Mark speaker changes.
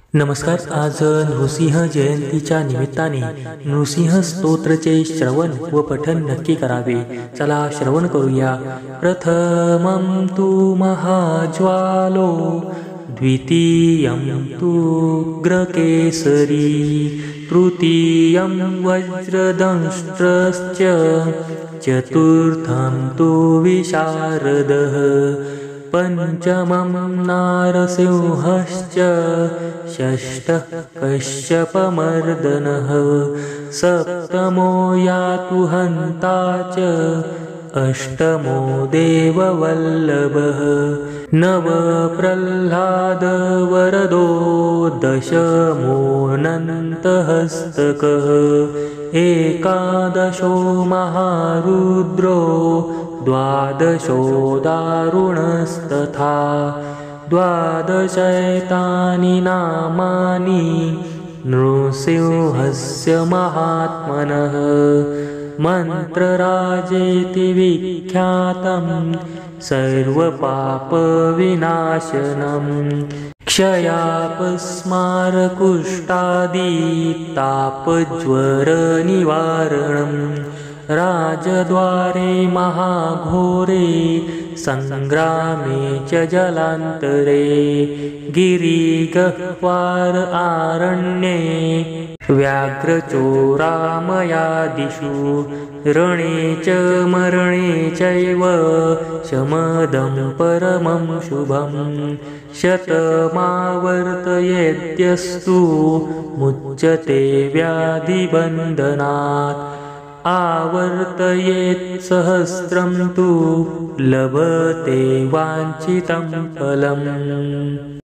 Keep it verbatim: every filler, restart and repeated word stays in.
Speaker 1: नमस्कार. आज नृसिंह जयंतीच्या निमित्ताने नृसिंह स्तोत्रचे श्रवण व पठन नक्की करावे. चला श्रवण करूया. प्रथमं तु महाज्वालो, द्वितीयं तु उग्रकेसरी, तृतीयं वज्रदंष्ट्रश्च, चतुर्थं तु विशारदः, पंचमं नारसिंहश्च, षष्ठः कश्यपमर्दनः, सप्तमो यातु हन्ता च, अष्टमो देववल्लभः, नव प्रह्लादवरदो, दशमोऽनन्तहस्तकः, एकादशो महारुद्रो, द्वादशो दारुणस्तथा, द्वादशैतानि नामानि नृसिंहस्य महात्मनः, मन्त्रराजेति विख्यातं सर्वपापविनाशनं, क्षयापस्मारकुष्ठादि तापज्वरनिवारणं, राजद्वारे महाघोरे, संग्रामे च जलान्तरे, गिरिगह्वार आरण्ये, व्याघ्रचोरामयादिषु, रणे च मरणे चैव, शमदं परमं शुभं, शतमावर्तयेद्यस्तु मुच्यते व्याधिबन्धनात्, आवर्तयेत् सहस्रं तु लभते वाञ्छितं फलम्.